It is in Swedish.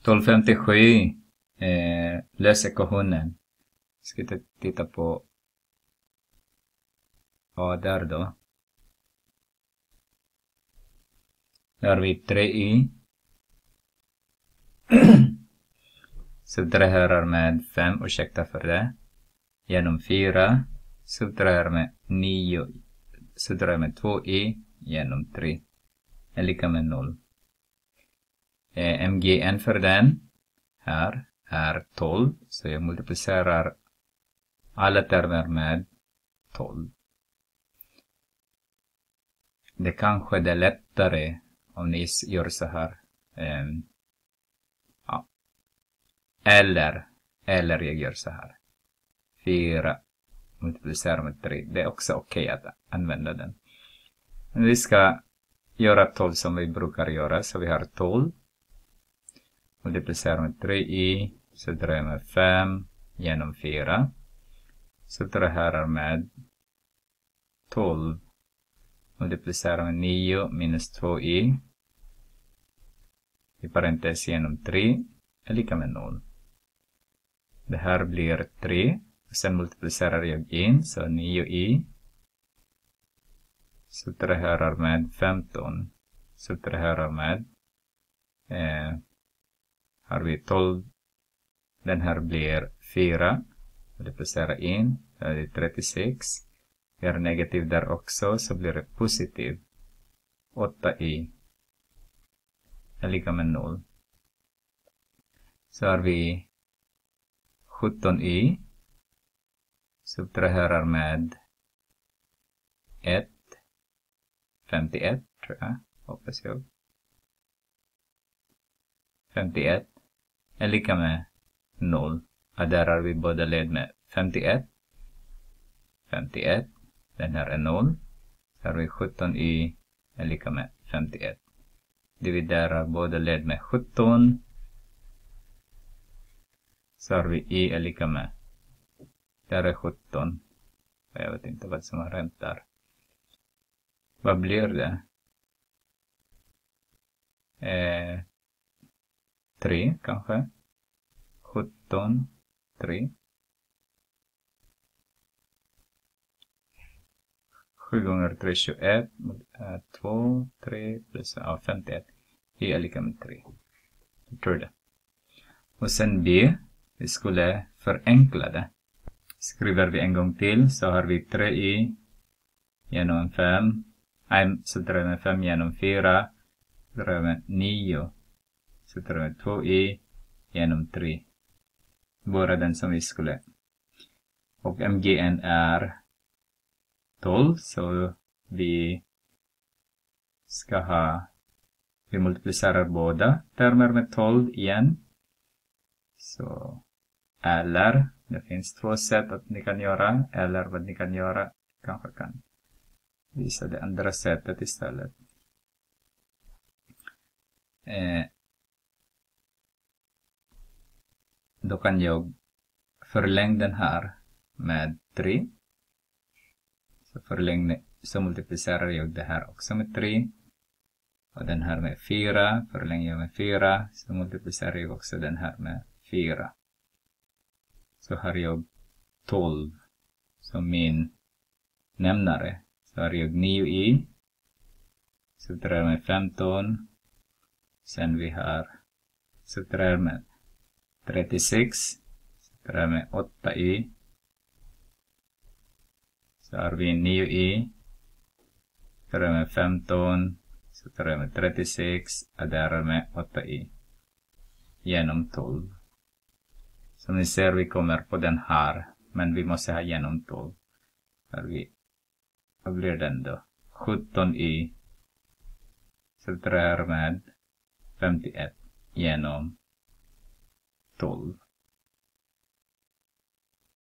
1257. Lös ekvationen. Ska titta på A där då. Där har vi 3y. Subtraherar med 5, ursäkta för det. Genom 4. Subtraherar med 9. Subtraherar med 2y genom 3. Är lika med 0. MGN för den här är 12. Så jag multiplicerar alla termer med 12. Det kanske är lättare om ni gör så här. Eller jag gör så här. 4 multiplicerar med 3. Det är också okej att använda den. Men vi ska göra 12 som vi brukar göra. Så vi har 12. Multiplicerar med 3y. Subtraherar med 5 genom 4. Subtraherar med 12. Multiplicerar med 9 minus 2y. I parentes genom 3 är lika med 0. Det här blir 3. Sen multiplicerar jag in. Så 9y. Subtraherar med 15. Subtraherar med. Har vi 12. Den här blir 4. Multiplicerar in. Så är det 36. Vi har negativ där också. Så blir det positiv. 8y. Är lika med 0. Så har vi 17y. Subtraherar med 1. 51 tror jag. Hoppas jag. 51 är lika med 0. Och där har vi båda led med 51. 51. Den här är 0. Så har vi 17y är lika med 51. Dividerar båda led med 17. Så har vi y är lika med. Där är 17. Jag vet inte vad som har hänt där. Vad blir det? 3 kanske. 17, 3. 7 gånger 3, 21. 2, 3 plus 51. Y är lika med 3. Jag tror det. Och sen B. Vi skulle förenkla det. Skriver vi en gång till så har vi 3y genom 5. Så drar vi med 5 genom 4. Drar vi med 9. Så drar vi med 2y genom 3. Bara den som vi skulle. Och MGN är 12. Så vi ska ha. Vi multiplicerar båda termer med 12 igen. Så. Eller. Det finns två sätt att ni kan göra. Eller vad ni kan göra. Kanske kan visa det andra sättet istället. Då kan jag förlänga den här med 3. Så multiplicerar jag det här också med 3. Och den här med 4. Förlänger jag med 4. Så multiplicerar jag också den här med 4. Så har jag 12 som min nämnare. Så har jag 9y. Subtraherar med 15. Sen vi har subtraherar med 36. Subtraherar med 8y. Så har vi 9y. Subtraherar med 15. Subtraherar med 36. Adderar med 8y. Genom 12. Som ni ser vi kommer på den här. Men vi måste ha genom 12. Vad blir den då? 17y. Subtraherar med 51 genom 12.